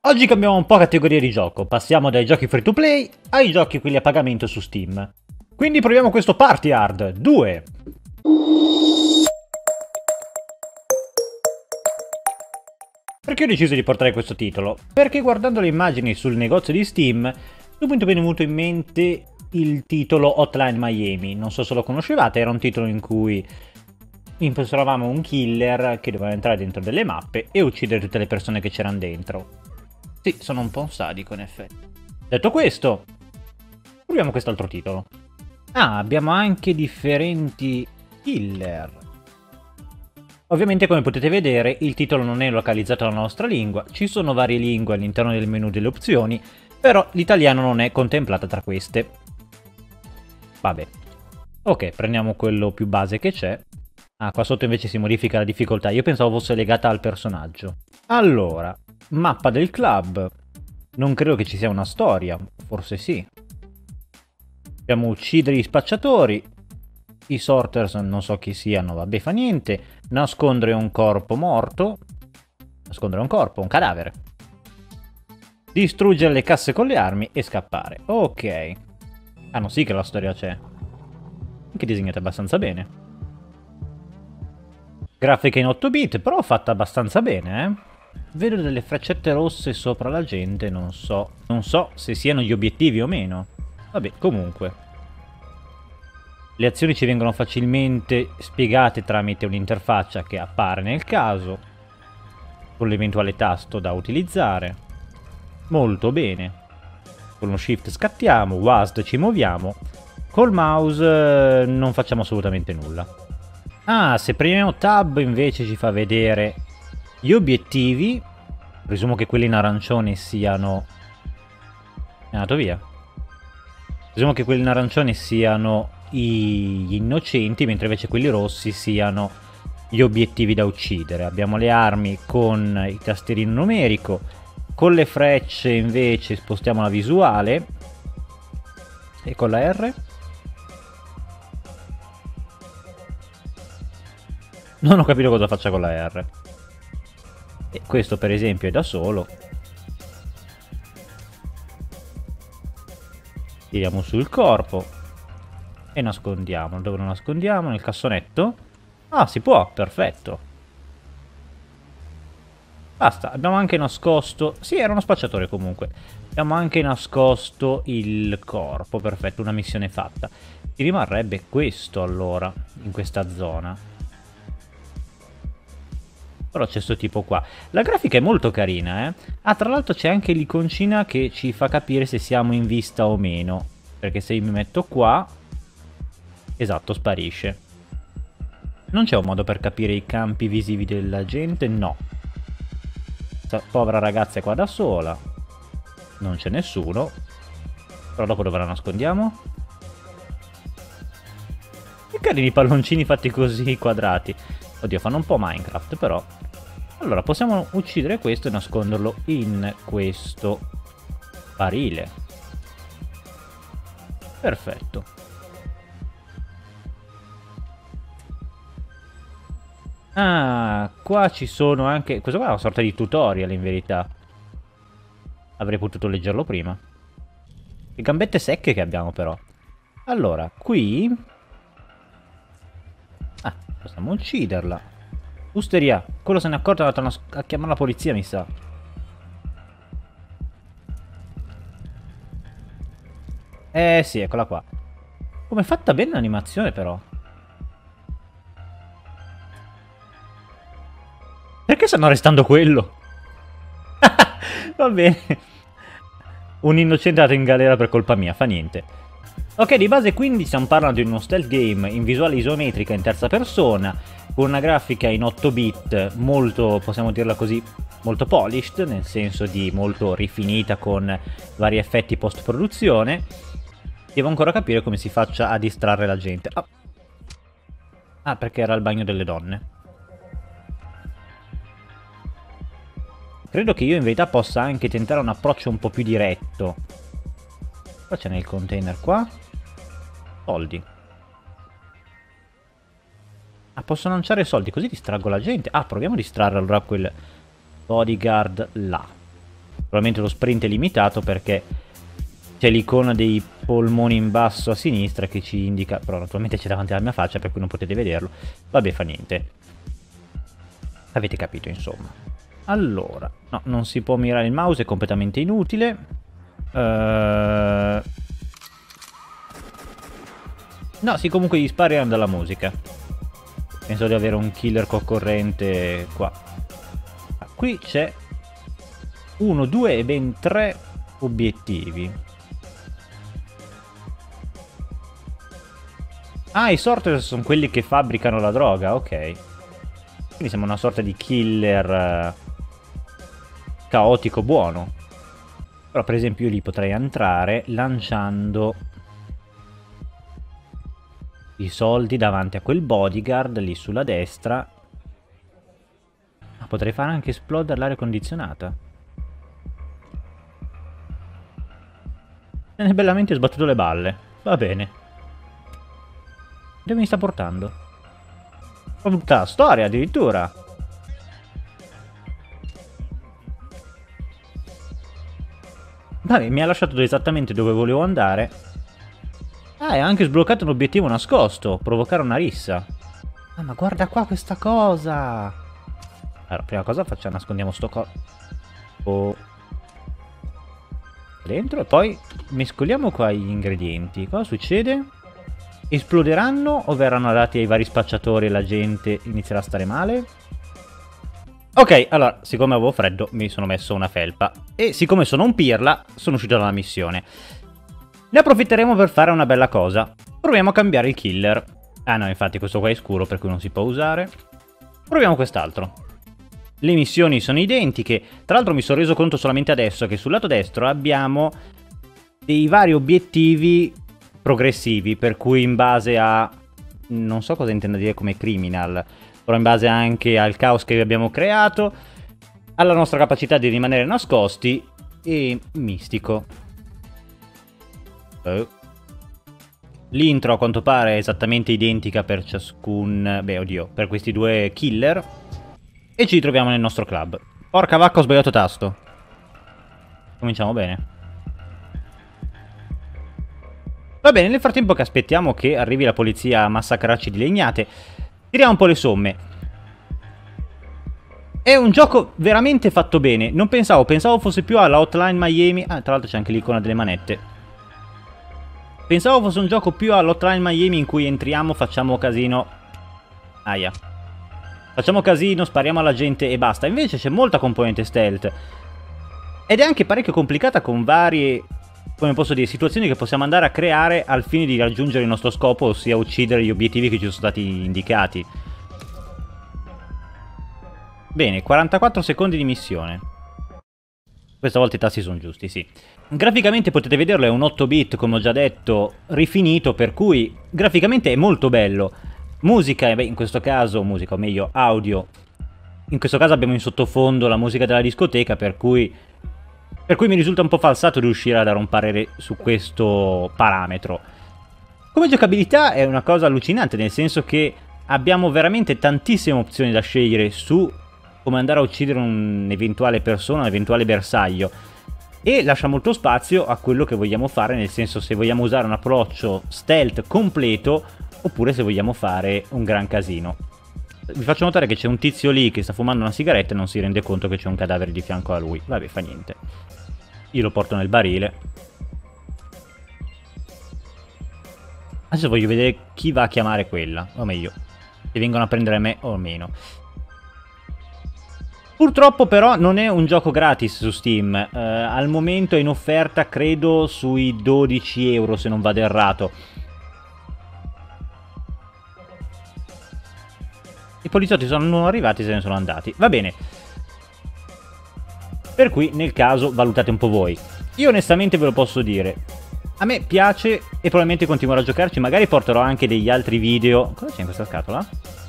Oggi cambiamo un po' categoria di gioco, passiamo dai giochi free to play ai giochi quelli a pagamento su Steam. Quindi proviamo questo Party Hard 2. Perché ho deciso di portare questo titolo? Perché guardando le immagini sul negozio di Steam, subito mi è venuto in mente il titolo Hotline Miami. Non so se lo conoscevate, era un titolo in cui impersonavamo un killer che doveva entrare dentro delle mappe e uccidere tutte le persone che c'erano dentro. Sì, sono un po' un sadico in effetti. Detto questo, proviamo quest'altro titolo. Ah, abbiamo anche differenti killer. Ovviamente, come potete vedere, il titolo non è localizzato alla nostra lingua, ci sono varie lingue all'interno del menu delle opzioni, però l'italiano non è contemplata tra queste. Vabbè. Ok, prendiamo quello più base che c'è. Ah, qua sotto invece si modifica la difficoltà, io pensavo fosse legata al personaggio. Allora, mappa del club. Non credo che ci sia una storia, forse sì. Dobbiamo uccidere gli spacciatori. I sorters non so chi siano, vabbè fa niente. Nascondere un corpo morto. Nascondere un corpo, un cadavere. Distruggere le casse con le armi e scappare. Ok. Ah no, sì che la storia c'è. Anche disegnata abbastanza bene. Grafica in 8 bit, però fatta abbastanza bene, eh. Vedo delle freccette rosse sopra la gente, non so se siano gli obiettivi o meno. Vabbè, comunque. Le azioni ci vengono facilmente spiegate tramite un'interfaccia che appare nel caso, con l'eventuale tasto da utilizzare. Molto bene. Con lo shift scattiamo, WASD ci muoviamo. Col mouse non facciamo assolutamente nulla. Ah, se premiamo tab invece ci fa vedere gli obiettivi. Presumo che quelli in arancione siano... È andato via. Presumo che quelli in arancione siano gli innocenti, mentre invece quelli rossi siano gli obiettivi da uccidere. Abbiamo le armi con il tastierino numerico, con le frecce invece spostiamo la visuale e con la R non ho capito cosa faccia con la R. E questo per esempio è da solo. Tiriamo sul corpo e nascondiamo. Dove lo nascondiamo? Nel cassonetto? Ah, si può, perfetto. Basta, abbiamo anche nascosto... Sì, era uno spacciatore comunque. Abbiamo anche nascosto il corpo, perfetto, una missione fatta. Ti rimarrebbe questo allora, in questa zona. Però c'è sto tipo qua. La grafica è molto carina, eh. Ah, tra l'altro c'è anche l'iconcina che ci fa capire se siamo in vista o meno. Perché se io mi metto qua... Esatto, sparisce. Non c'è un modo per capire i campi visivi della gente? No. Questa povera ragazza è qua da sola. Non c'è nessuno. Però dopo dove la nascondiamo? Che carini i palloncini fatti così quadrati. Oddio, fanno un po' Minecraft però. Allora, possiamo uccidere questo e nasconderlo in questo barile. Perfetto. Ah, qua ci sono anche... Questo qua è una sorta di tutorial in verità. Avrei potuto leggerlo prima. Che gambette secche che abbiamo però. Allora, qui... Ah, possiamo ucciderla. Usteria, quello se ne è accorto è andato a chiamare la polizia, mi sa. Sì, eccola qua. Come è fatta bene l'animazione però. Perché stanno arrestando quello? Va bene. Un innocente è andato in galera per colpa mia, fa niente. Ok, di base quindi stiamo parlando di uno stealth game in visuale isometrica in terza persona, con una grafica in 8 bit molto, possiamo dirla così, molto polished, nel senso di molto rifinita con vari effetti post produzione. Devo ancora capire come si faccia a distrarre la gente. Ah, perché era il bagno delle donne. Credo che io in verità possa anche tentare un approccio un po' più diretto. Cosa c'è nel container qua? Soldi. Ah, posso lanciare soldi, così distraggo la gente. Ah, proviamo a distrarre allora quel bodyguard là. Probabilmente lo sprint è limitato perché c'è l'icona dei polmoni in basso a sinistra che ci indica, però naturalmente c'è davanti alla mia faccia per cui non potete vederlo. Vabbè, fa niente. Avete capito, insomma. Allora, no, non si può mirare il mouse, è completamente inutile. No, sì, comunque gli spari erano dalla musica. Penso di avere un killer concorrente qua. Qui c'è 1, 2 e ben 3 obiettivi. Ah, i sorter sono quelli che fabbricano la droga, ok. Quindi siamo una sorta di killer caotico buono. Però per esempio io lì potrei entrare lanciando i soldi davanti a quel bodyguard lì sulla destra. Ma potrei fare anche esplodere l'aria condizionata. E ne bellamente sbattuto le balle. Va bene. Dove mi sta portando? Ho tutta la storia addirittura. Vabbè, mi ha lasciato esattamente dove volevo andare. Ah, e ha anche sbloccato un obiettivo nascosto. Provocare una rissa. Ah, ma guarda qua questa cosa. Allora, prima cosa facciamo, nascondiamo sto dentro e poi mescoliamo qua gli ingredienti. Cosa succede? Esploderanno o verranno dati ai vari spacciatori e la gente inizierà a stare male? Ok, allora, siccome avevo freddo mi sono messo una felpa e siccome sono un pirla sono uscito dalla missione. Ne approfitteremo per fare una bella cosa. Proviamo a cambiare il killer. Ah no, infatti questo qua è scuro per cui non si può usare. Proviamo quest'altro. Le missioni sono identiche. Tra l'altro mi sono reso conto solamente adesso che sul lato destro abbiamo dei vari obiettivi progressivi, per cui in base a... non so cosa intenda dire come criminal, però in base anche al caos che abbiamo creato, alla nostra capacità di rimanere nascosti e mistico. L'intro a quanto pare è esattamente identica per ciascun... beh, oddio, per questi due killer. E ci ritroviamo nel nostro club. Porca vacca, ho sbagliato tasto. Cominciamo bene. Va bene, nel frattempo che aspettiamo che arrivi la polizia a massacrarci di legnate, tiriamo un po' le somme. È un gioco veramente fatto bene. Non pensavo fosse più alla Hotline Miami. Ah, tra l'altro c'è anche l'icona delle manette. Pensavo fosse un gioco più all'Hotline Miami in cui entriamo, facciamo casino. Aia. Facciamo casino, spariamo alla gente e basta. Invece c'è molta componente stealth. Ed è anche parecchio complicata con varie, come posso dire, situazioni che possiamo andare a creare al fine di raggiungere il nostro scopo, ossia uccidere gli obiettivi che ci sono stati indicati. Bene, 44 secondi di missione. Questa volta i tassi sono giusti, sì. Graficamente potete vederlo, è un 8-bit, come ho già detto, rifinito, per cui graficamente è molto bello. Musica, beh, in questo caso, musica, o meglio, audio. In questo caso abbiamo in sottofondo la musica della discoteca, per cui mi risulta un po' falsato riuscire a dare un parere su questo parametro. Come giocabilità è una cosa allucinante, nel senso che abbiamo veramente tantissime opzioni da scegliere su come andare a uccidere un'eventuale persona, un eventuale bersaglio, e lascia molto spazio a quello che vogliamo fare, nel senso se vogliamo usare un approccio stealth completo oppure se vogliamo fare un gran casino. Vi faccio notare che c'è un tizio lì che sta fumando una sigaretta e non si rende conto che c'è un cadavere di fianco a lui. Vabbè, fa niente. Io lo porto nel barile. Adesso voglio vedere chi va a chiamare quella, o meglio, se vengono a prendere me o meno. Purtroppo però non è un gioco gratis su Steam, al momento è in offerta credo sui 12 euro se non vado errato. I poliziotti sono arrivati e se ne sono andati, va bene. Per cui nel caso valutate un po' voi. Io onestamente ve lo posso dire, a me piace e probabilmente continuerò a giocarci, magari porterò anche degli altri video. Cosa c'è in questa scatola?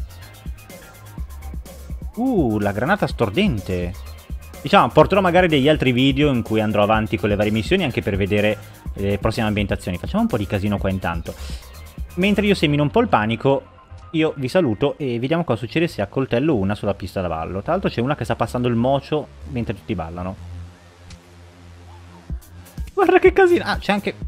La granata stordente. Diciamo, porterò magari degli altri video in cui andrò avanti con le varie missioni anche per vedere le prossime ambientazioni. Facciamo un po' di casino qua intanto. Mentre io semino un po' il panico, io vi saluto e vediamo cosa succede se accoltello una sulla pista da ballo. Tra l'altro c'è una che sta passando il mocio mentre tutti ballano. Guarda che casino. Ah, c'è anche...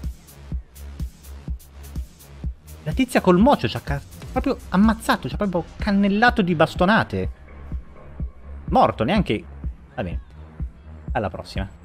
La tizia col mocio ci ha proprio ammazzato, ci ha proprio cannellato di bastonate. Morto, neanche... Va bene. Alla prossima.